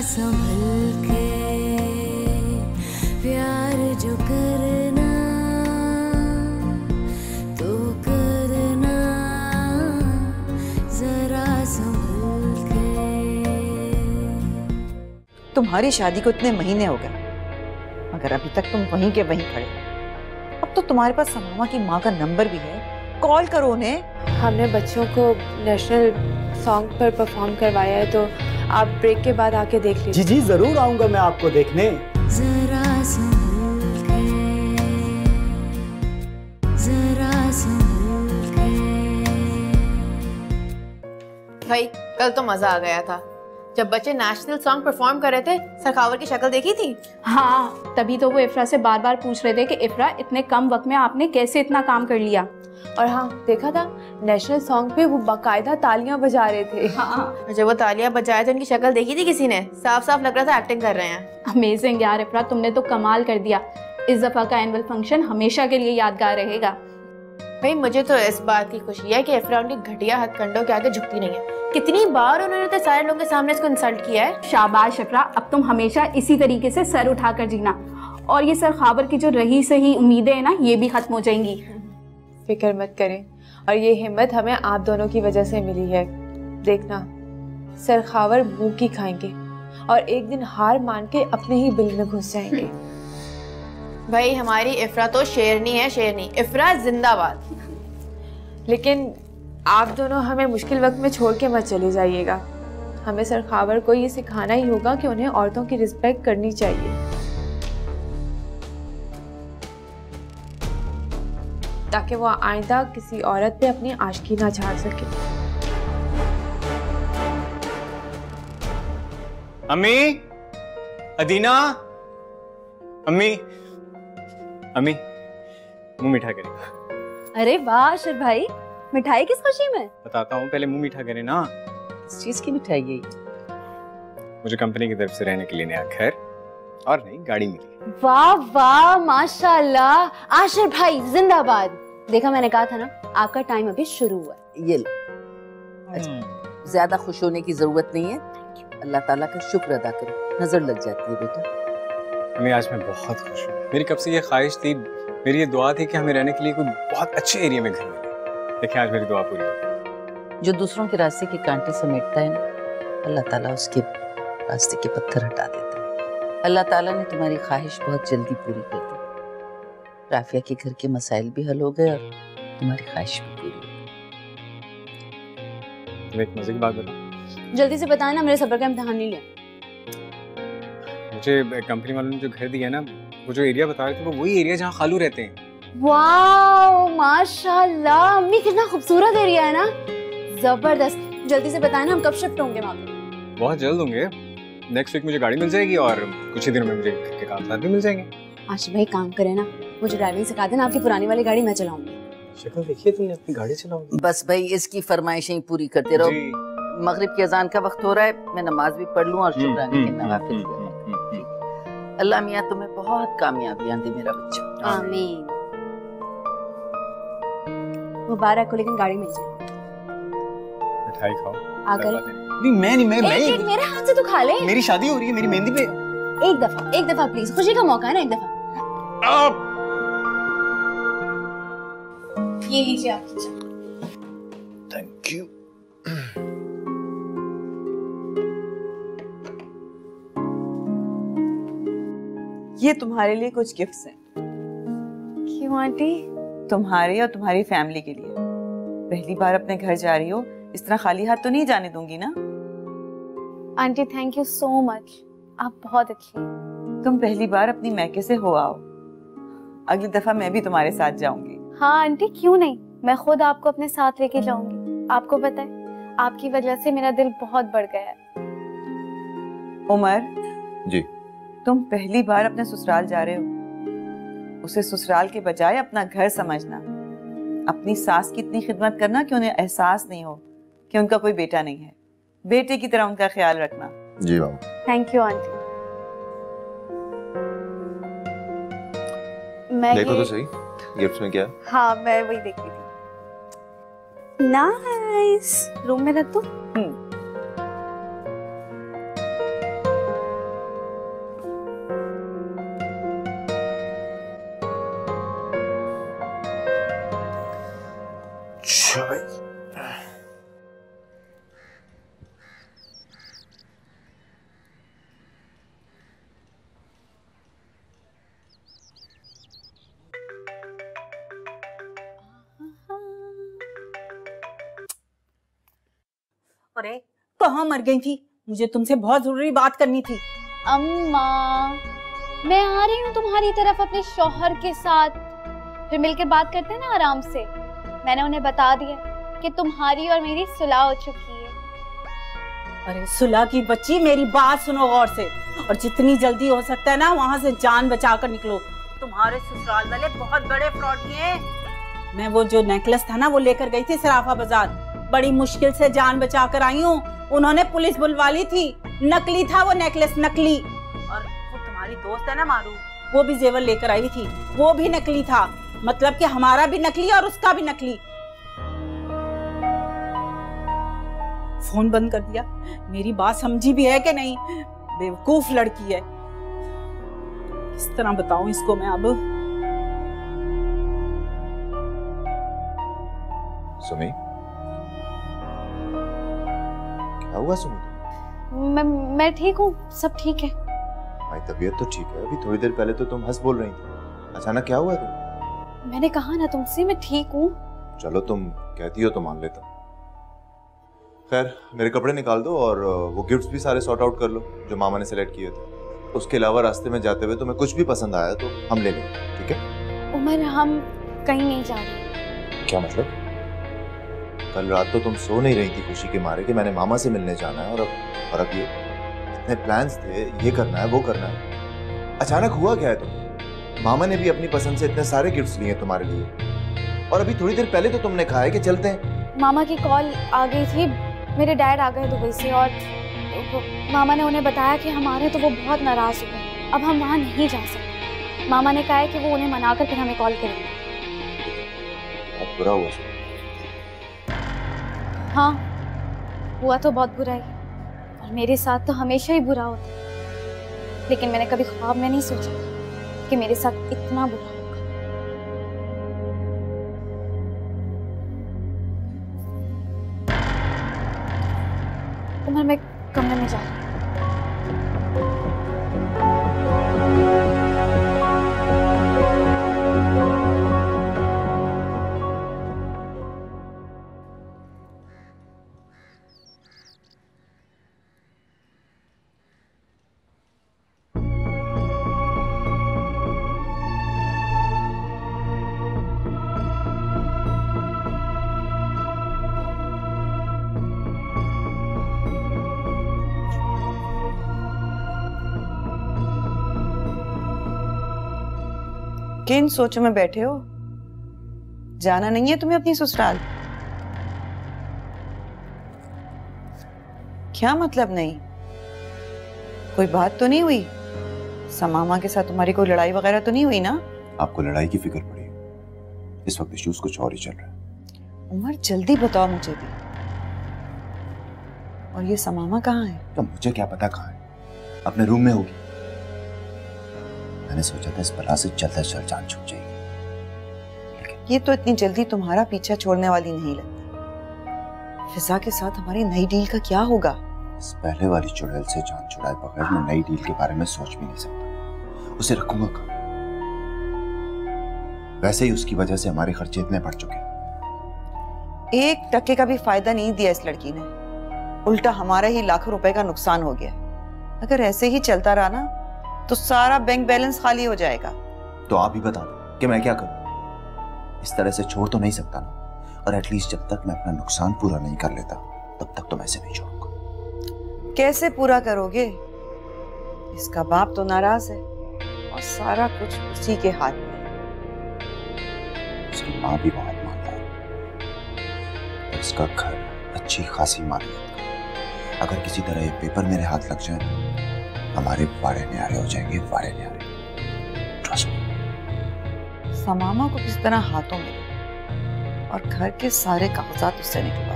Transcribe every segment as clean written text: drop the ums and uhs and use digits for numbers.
संभल के प्यार जो करना तो करना जरा संभल के। तुम्हारी शादी को इतने महीने हो गए मगर अभी तक तुम वहीं के वहीं खड़े। अब तो तुम्हारे पास समामा की माँ का नंबर भी है, कॉल करो उन्हें। हमने बच्चों को नेशनल सॉन्ग पर परफॉर्म करवाया है, तो आप ब्रेक के बाद आके देख लीजिए। जी जी जरूर आऊंगा मैं आपको देखने। जरा संभल के, जरा संभल के। भाई कल तो मजा आ गया था जब बच्चे नेशनल सॉन्ग परफॉर्म कर रहे थे। सरखावर की शक्ल देखी थी? हाँ, तभी तो वो इफ्रा से बार बार पूछ रहे थे कि इफ्रा इतने कम वक्त में आपने कैसे इतना काम कर लिया। और हाँ, देखा था नेशनल सॉन्ग पे वो बाकायदा तालियां बजा रहे थे। हाँ। जब वो तालियां बजाए थे उनकी शक्ल देखी थी किसी ने? साफ साफ लग रहा था एक्टिंग कर रहे हैं। अमेजिंग यार इफ्रा, तुमने तो कमाल कर दिया। इस दफा का एनुअल फंक्शन हमेशा के लिए यादगार रहेगा। भाई मुझे तो इस बात की खुशी है कि इफ्रा उनकी घटिया हथकंडों के आगे झुकती नहीं है। कितनी बार उन्होंने तो सारे लोगों के सामने इसको इंसल्ट किया है। शाबाश इफ्रा, अब तुम हमेशा इसी तरीके से सर उठाकर जीना और ये सरखावर की जो रही सही उम्मीदें हैं ना, ये भी खत्म हो जाएंगी। फिक्र मत करें, और ये हिम्मत हमें आप दोनों की वजह से मिली है। देखना, सरखावर मुंह की खाएंगे और एक दिन हार मान के अपने ही बिल में घुस जाएंगे। भाई हमारी इफ्रा तो शेरनी है, शेरनी। इफ्रा जिंदाबाद। लेकिन आप दोनों हमें मुश्किल वक्त में छोड़ के मत चले जाइएगा। हमें सरखावर को ये सिखाना ही होगा कि उन्हें औरतों की रिस्पेक्ट करनी चाहिए, ताकि वो आइंदा किसी औरत पे अपनी आशिकी ना झाड़ सके। अम्मी, अदीना, अम्मी, अम्मी, मुंह मीठा करें। अरे वाह अशर भाई, मिठाई किस खुशी में? बताता हूँ, पहले मुंह मीठा करें ना। किस चीज की मिठाई है? मुझे कंपनी की तरफ से रहने के लिए नया घर और नई गाड़ी मिली। वाह वाह माशाल्लाह, आशिर भाई जिंदाबाद। देखा, मैंने कहा था ना, आपका टाइम अभी शुरू हुआ है। ये लो। अच्छा, ज्यादा खुश होने की जरूरत नहीं है, अल्लाह ताला का शुक्र अदा करो, नजर लग जाती है बेटा। अम्मी आज मैं बहुत खुश हूँ। मेरी कब से ये ख्वाहिश थी, मेरी ये दुआ थी कि हमें रहने के लिए कोई बहुत अच्छे एरिया में घर मिले। देखिए आज मेरी दुआ पूरी हो गई। जो दूसरों के रास्ते के कांटे समेटता है ना, अल्लाह ताला उसके रास्ते के पत्थर हटा देता है। अल्लाह ताला ने तुम्हारी ख्वाहिश बहुत जल्दी पूरी कर दी। राफिया के घर के मसाइल भी हल हो गए और तुम्हारी ख्वाहिश भी पूरी हो गई। एक मजे की बात बताऊं? जल्दी से बताएं ना, मेरे सब्र का इम्तिहान नहीं लिया। मुझे कंपनी वालों ने जो घर दिया ना, वो जो एरिया बता रहे थे, वो वही एरिया जहाँ खालू रहते हैं। वाओ माशाल्लाह, अम्मी कितना खूबसूरत एरिया है ना, जबरदस्त। जल्दी से बताएं ना, हम कब शिफ्ट होंगे वहाँ पे? बहुत जल्द होंगे। नेक्स्ट वीक मुझे गाड़ी मिल जाएगी और कुछ ही दिनों में मुझे घर के कागजात भी मिल जाएंगे। आशिफ भाई काम करें ना, मुझे ड्राइविंग सिखा देना, आपकी पुरानी वाली गाड़ी मैं चलाऊंगी। शक्ल देखिए, तुमने अपनी गाड़ी चलाओगी। बस भाई इसकी फरमाइशें पूरी करते रहो। मगरिब की अजान का वक्त हो रहा है, मैं नमाज भी पढ़ लूं और शुक्राने के नवाफिल। अल्लाह मियां तुम्हें बहुत कामयाबियां दे मेरा बच्चा। आमीन। मुबारक हो, लेकिन गाड़ी मिल जाए। मिठाई खाओ। आकर नहीं मैं एक मेरे हाथ से तो खा ले। मेरी शादी हो रही है, मेरी मेहंदी पे। एक दफा प्लीज, खुशी का मौका है ना, एक दफा। ये लीजिए आपकी चाय। Thank you. ये तुम्हारे लिए कुछ गिफ्ट्स हैं। क्यों आंटी? तुम्हारे और तुम्हारी फैमिली के लिए। पहली बार अपने घर जा रही हो, इस तरह खाली हाथ तो नहीं जाने दूंगी ना। Aunty thank you so much, आप बहुत अच्छी हैं। तुम पहली बार अपनी मैके से हो आओ, अगली दफा मैं भी तुम्हारे साथ जाऊंगी। हाँ आंटी क्यों नहीं, मैं खुद आपको अपने साथ लेके जाऊंगी। आपको पता है, आपकी वजह से मेरा दिल बहुत बढ़ गया है। उमर जी, तुम पहली बार अपने ससुराल जा रहे हो, उसे ससुराल के बजाय अपना घर समझना। अपनी सास की इतनी खिदमत करना कि उन्हें एहसास नहीं हो कि उनका कोई बेटा नहीं है। बेटे की तरह उनका ख्याल रखना। जी मैम। Thank you aunty. मैं देखो तो सही गिफ्ट में क्या है। हाँ मैं वही देख रही थी। नाइस, रूम में रख दो। अरे कहाँ मर गई थी? मुझे तुमसे बहुत जरूरी बात करनी थी। अम्मा, मैं आ रही हूँ तुम्हारी तरफ अपने शौहर के साथ, फिर मिलकर बात करते हैं ना आराम से। मैंने उन्हें बता दिया कि तुम्हारी और मेरी सुलह हो चुकी है। अरे सुलह की बच्ची, मेरी बात सुनो गौर से, और जितनी जल्दी हो सकता है ना वहां से जान बचाकर निकलो। तुम्हारे ससुराल वाले बहुत बड़े फ्रॉडी हैं। मैं वो जो नेकलेस था ना वो लेकर गई थी सराफा बाजार, बड़ी मुश्किल से जान बचाकर आई हूँ। उन्होंने पुलिस बुलवा ली थी, नकली था वो नेकलेस, नकली। और वो तुम्हारी दोस्त है ना मारू, वो भी जेवर लेकर आई थी, वो भी नकली था। मतलब कि हमारा भी नकली और उसका भी नकली। फोन बंद कर दिया। मेरी बात समझी भी है कि नहीं? बेवकूफ लड़की है। किस तरह बताऊं इसको मैं अब? सुमी, क्या हुआ सुमी? मैं ठीक हूँ, सब ठीक है। भाई तबीयत तो ठीक है, अभी थोड़ी देर पहले तो तुम हंस बोल रही थी, अचानक क्या हुआ तुम? मैंने कहा ना तुमसे, मैं ठीक हूँ। चलो तुम कहती हो तो मान लेता हूँ। खैर मेरे कपड़े निकाल दो और वो गिफ्ट्स भी सारे सॉर्ट आउट कर लो जो मामा ने सेलेक्ट किए थे। उसके अलावा रास्ते में जाते हुए तुम्हें कुछ भी पसंद आया तो हम ले लेंगे, ठीक है? उमर, हम कहीं नहीं जा रहे। क्या मतलब? कल रात तो तुम सो नहीं रही थी खुशी के मारे कि मैंने मामा से मिलने जाना है, और अब ये इतने प्लान्स थे, ये करना है वो करना है। अचानक हुआ क्या है तुम्हें? मामा ने भी अपनी पसंद से इतने सारे गिफ्ट्स लिए तुम्हारे लिए, और अभी थोड़ी देर पहले तो तुमने कहा है कि चलते हैं। मामा की कॉल आ गई थी, मेरे डैड आ गए दुबई से, और मामा ने उन्हें बताया कि हमारे तो वो बहुत नाराज हुए, अब हम वहाँ नहीं जा सकते। मामा ने कहा है कि वो उन्हें मनाकर फिर हमें कॉल करेंगे। बहुत बुरा हुआ। हाँ, हुआ तो बहुत बुरा ही, और मेरे साथ तो हमेशा ही बुरा होता है, लेकिन मैंने कभी ख्वाब में नहीं सोचा कि मेरे साथ इतना बुरा होगा। उमर, मैं कमरे में जा रही हूँ। किन सोचों में बैठे हो? जाना नहीं है तुम्हें अपनी ससुराल? क्या मतलब नहीं? कोई बात तो नहीं हुई? समामा के साथ तुम्हारी कोई लड़ाई वगैरह तो नहीं हुई ना? आपको लड़ाई की फिक्र पड़ी है? इस वक्त इश्यूज कुछ और ही चल रहा है। उमर जल्दी बताओ मुझे भी। और ये समामा कहाँ है? तो मुझे क्या पता कहाँ है, अपने रूम में होगी। मैंने सोचा था इस बला से जल्द से जल्द जान छूट जाएगी। ये तो इतनी जल्दी तुम्हारा पीछा छोड़ने वाली नहीं लगती। फिजा के साथ हमारी नई डील का क्या होगा? इस पहले वाली चुड़ैल से जान छुड़ाए बगैर मैं नई डील के बारे में सोच भी नहीं सकता। उसे रखूंगा कहाँ? वैसे ही उसकी वजह से हमारे खर्चे इतने बढ़ चुके हैं। 1 टके का भी फायदा नहीं दिया इस लड़की ने, उल्टा हमारा ही लाखों रुपए का नुकसान हो गया। अगर ऐसे ही चलता रहा ना तो सारा बैंक बैलेंस खाली हो जाएगा। तो आप ही बता दो कि मैं क्या करूं? इस तरह से छोड़ तो नहीं सकता ना, और एटलीस्ट जब तक मैं अपना नुकसान पूरा नहीं कर लेता तब तक तो मैं इसे नहीं छोड़ूंगा। कैसे पूरा करोगे? इसका बाप तो नाराज है और सारा कुछ उसी के हाथ में है। उसकी माँ भी बहुत मानदार है और इसका घर अच्छी खासी मालियत का। अगर किसी तरह ये पेपर मेरे हाथ लग जाए हमारे वारे न्यारे हो जाएंगे, वारे न्यारे। Trust me. समामा को किस तरह हाथों में और घर के सारे कागजात उससे निकलवा,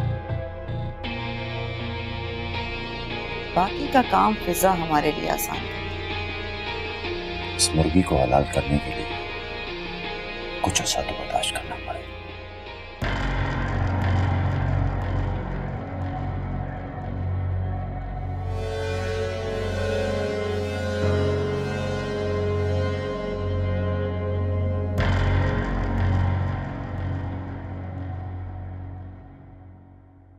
बाकी का काम फिजा हमारे लिए आसान है। इस मुर्गी को हलाल करने के लिए कुछ ऐसा तो बर्दाश्त करना पड़ेगा।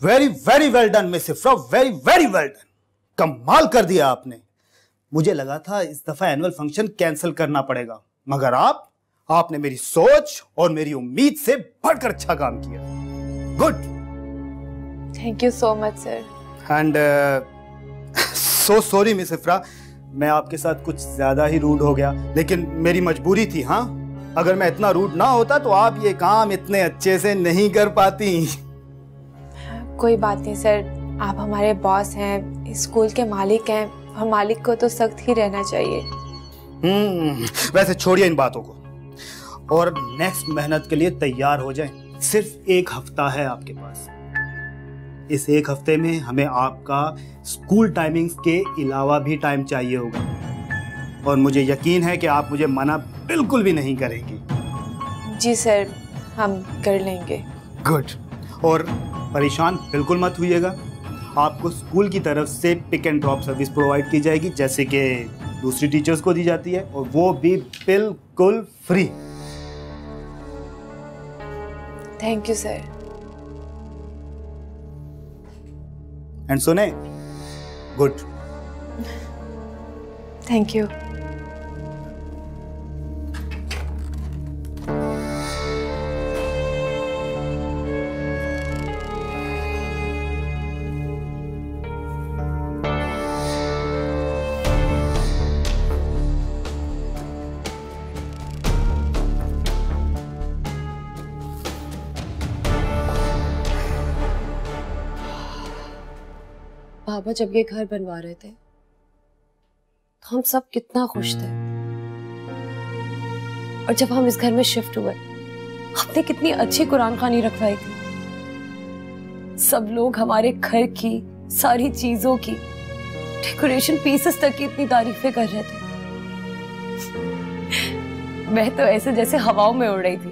Very very well done miss Ifra, very very well done. कमाल कर दिया आपने। मुझे लगा था इस दफा एनुअल फंक्शन कैंसिल करना पड़ेगा, मगर आपने मेरी सोच और मेरी उम्मीद से बढ़कर अच्छा काम किया। Good. Thank you so much sir. And so sorry miss Ifra, मैं आपके साथ कुछ ज्यादा ही रूड हो गया, लेकिन मेरी मजबूरी थी। हाँ, अगर मैं इतना रूड ना होता तो आप ये काम इतने अच्छे से नहीं कर पाती। कोई बात नहीं सर, आप हमारे बॉस हैं, इस स्कूल के मालिक हैं, और मालिक को तो सख्त ही रहना चाहिए। वैसे छोड़िए इन बातों को और नेक्स्ट मेहनत के लिए तैयार हो जाएं। सिर्फ 1 हफ्ता है आपके पास। इस 1 हफ्ते में हमें आपका स्कूल टाइमिंग्स के अलावा भी टाइम चाहिए होगा, और मुझे यकीन है कि आप मुझे मना बिल्कुल भी नहीं करेंगी। जी सर, हम कर लेंगे। गुड। और परेशान बिल्कुल मत होइएगा, आपको स्कूल की तरफ से pick and drop service provide की जाएगी, जैसे कि दूसरी टीचर्स को दी जाती है, और वो भी बिल्कुल free. Thank you sir. And सुने, गुड। Thank you. पापा जब ये घर बनवा रहे थे तो हम सब कितना खुश थे, और जब हम इस घर में शिफ्ट हुए हमने कितनी अच्छी कुरान खानी रखवाई थी। सब लोग हमारे घर की सारी चीजों की, डेकोरेशन पीसेस तक की इतनी तारीफें कर रहे थे। मैं तो ऐसे जैसे हवाओं में उड़ रही थी।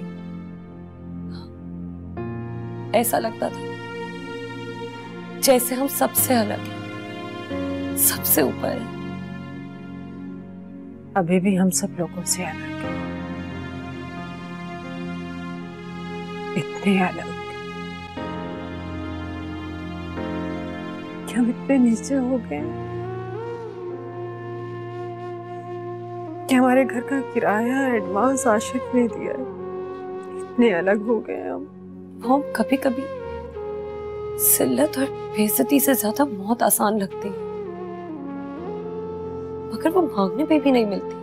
ऐसा लगता था जैसे हम सबसे अलग हैं, सबसे ऊपर हैं। अभी भी हम सब लोगों से अलग हैं, इतने अलग कि हम इतने नीचे हो गए कि हमारे घर का किराया एडवांस आशिक ने दिया है। इतने अलग हो गए हम कभी कभी जिल्लत और बेइज्जती से ज्यादा मौत आसान लगती है, मगर वो मांगने पे भी नहीं मिलती।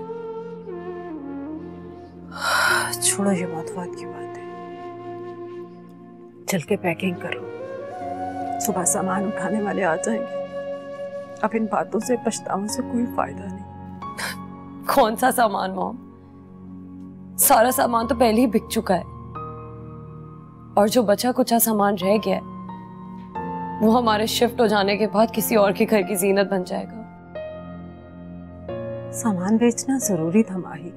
छोड़ो, ये बात की बात है। चल के पैकिंग करो, सुबह सामान उठाने वाले आ जाएंगे। अब इन बातों से पछतावे से कोई फायदा नहीं। कौन सा सामान मॉम? सारा सामान तो पहले ही बिक चुका है, और जो बचा कुचा सामान रह गया है वो हमारे शिफ्ट हो जाने के बाद किसी और के घर की जीनत बन जाएगा। सामान बेचना जरूरी था माही।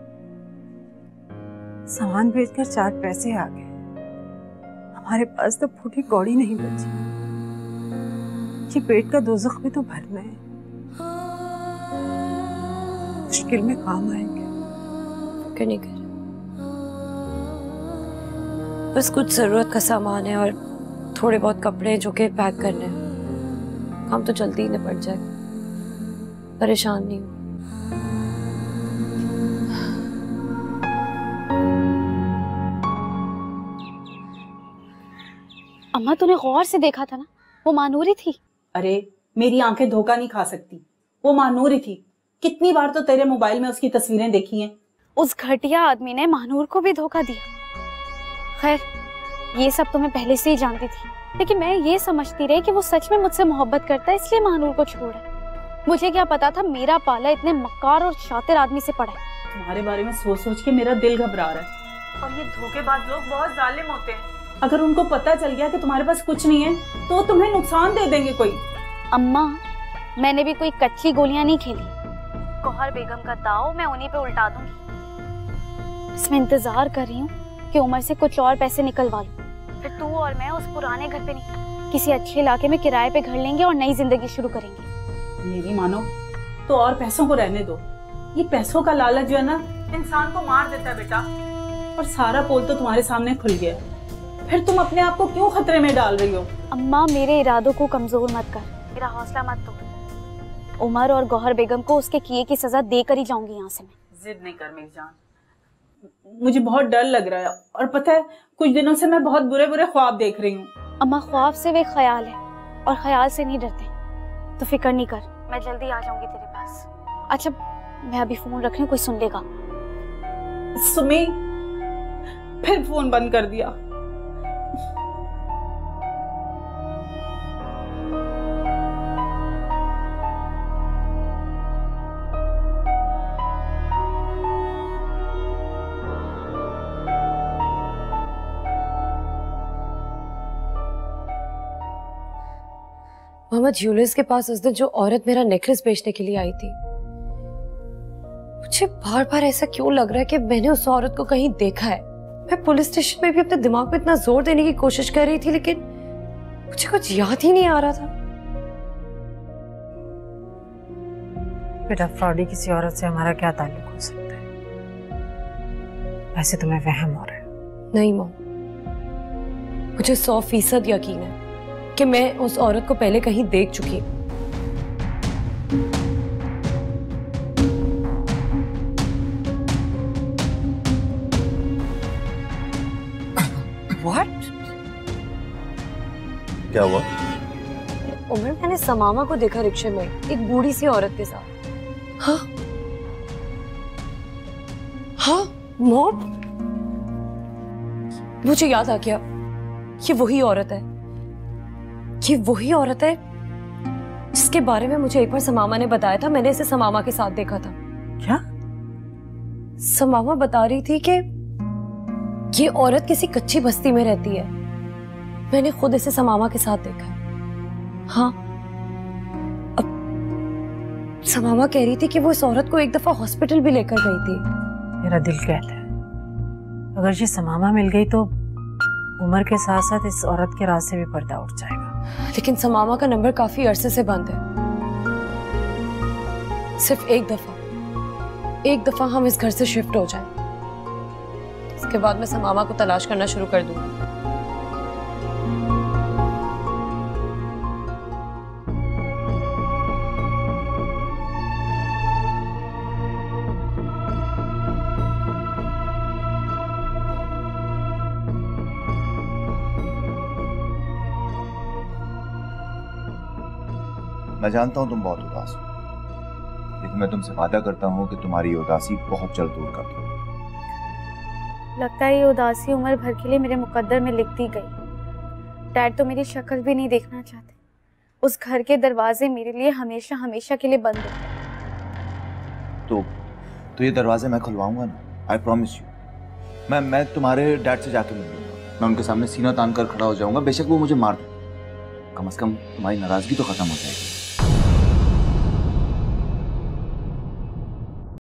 सामान बेचकर 4 पैसे आ गए, हमारे पास तो फूटी कौड़ी नहीं बची। ये पेट का दोज़ख भी तो भरना है, मुश्किल में काम आएंगे। फिक्र नहीं कर, बस कुछ जरूरत का सामान है और थोड़े बहुत कपड़े जो कि पैक करने हैं। काम तो जल्दी ही निपट जाएगा, परेशान नहीं हो। अम्मा, तूने गौर से देखा था ना, वो मानूरी थी। अरे मेरी आंखें धोखा नहीं खा सकती, वो मानूरी थी। कितनी बार तो तेरे मोबाइल में उसकी तस्वीरें देखी हैं। उस घटिया आदमी ने महानूर को भी धोखा दिया। खैर, ये सब तो मैं पहले से ही जानती थी, लेकिन मैं ये समझती रही कि वो सच में मुझसे मोहब्बत करता है, इसलिए महानूर को छोड़ा। मुझे क्या पता था मेरा पाला इतने मक्कार और शातिर आदमी से पड़ा है। तुम्हारे बारे में सोच सोच के मेरा दिल घबरा रहा है। और ये धोखेबाज लोग बहुत जालिम होते हैं। अगर उनको पता चल गया कि तुम्हारे पास कुछ नहीं है तो तुम्हें नुकसान दे देंगे कोई। अम्मा, मैंने भी कोई कच्ची गोलियां नहीं खेली। गौहर बेगम का दाव मैं उन्हीं पे उल्टा दूंगी। इसमें इंतजार कर रही हूँ कि उमर से कुछ और पैसे निकलवा लूं, फिर तू और मैं उस पुराने घर पे नहीं, किसी अच्छे इलाके में किराए पे घर लेंगे और नई जिंदगी शुरू करेंगे। मेरी मानो तो और पैसों को रहने दो। ये पैसों का लालच जो है ना, इंसान को मार देता है बेटा। और सारा पोल तो तुम्हारे सामने खुल गया, फिर तुम अपने आप को क्यों खतरे में डाल रही हो? अम्मा, मेरे इरादों को कमजोर मत कर, मेरा हौसला मत तोड़। उमर और गौहर बेगम को उसके किए की सजा देकर ही जाऊंगी यहाँ से मैं। जिद नहीं कर मेरी जान, मुझे बहुत डर लग रहा है और पता है कुछ दिनों से मैं बहुत बुरे बुरे ख्वाब देख रही हूँ। अम्मा, ख्वाब से वे ख्याल है और ख्याल से नहीं डरते, तो फिक्र नहीं कर, मैं जल्दी आ जाऊंगी तेरे पास। अच्छा, मैं अभी फोन रख रही हूँ, कोई सुन लेगा। सुमी, फिर फोन बंद कर दिया। मोहम्मद ज्वेलर्स के पास उस दिन जो औरत मेरा नेकलेस बेचने के लिए आई थी, मुझे बार बार ऐसा क्यों लग रहा है कि मैंने उस औरत को कहीं देखा है। मैं पुलिस स्टेशन में भी अपने दिमाग पे इतना जोर देने की कोशिश कर रही थी, लेकिन मुझे कुछ याद ही नहीं आ रहा था। बेटा, फ्रॉडी किसी औरत से हमारा क्या ताल्लुक हो सकता है? वैसे तुम्हें वहम हो रहा है। नहीं मॉम, मुझे 100% यकीन है कि मैं उस औरत को पहले कहीं देख चुकी हूँ। What? क्या हुआ? उमर, मैंने समामा को देखा रिक्शे में एक बूढ़ी सी औरत के साथ। हाँ हाँ मॉम, मुझे याद आ गया, ये वही औरत है, ये वही औरत है जिसके बारे में मुझे एक बार समामा ने बताया था। मैंने इसे समामा के साथ देखा था। क्या? समामा बता रही थी कि ये औरत किसी कच्ची बस्ती में रहती है। मैंने खुद इसे समामा के साथ देखा है। हाँ, अब समामा कह रही थी कि वो इस औरत को एक दफा हॉस्पिटल भी लेकर गई थी। मेरा दिल कहता है अगर ये समामा मिल गई तो उमर के साथ साथ इस औरत के राज से भी पर्दा उठ जाएगा। लेकिन समामा का नंबर काफी अरसे से बंद है। सिर्फ एक दफा हम इस घर से शिफ्ट हो जाएं, इसके बाद मैं समामा को तलाश करना शुरू कर दूंगी। मैं जानता हूं तुम बहुत उदास हो, लेकिन मैं तुमसे वादा करता हूं कि तुम्हारी उदासी बहुत जल्द दूर कर दूंगा। लगता है ये उदासी उम्र भर के लिए मेरे मुकद्दर में लिख दी गई। डैड तो मेरी शक्ल भी नहीं देखना चाहते। उस घर के दरवाजे मेरे लिए हमेशा हमेशा के लिए बंद है। तो ये दरवाजे मैं खुलवाऊंगा ना, आई प्रॉमिस यू। मैं तुम्हारे डैड से जाके मिलूंगा, मैं उनके सामने सीना तान कर खड़ा हो जाऊंगा, बेशक वो मुझे मार दे, कम से कम तुम्हारी नाराजगी तो खत्म हो जाएगी।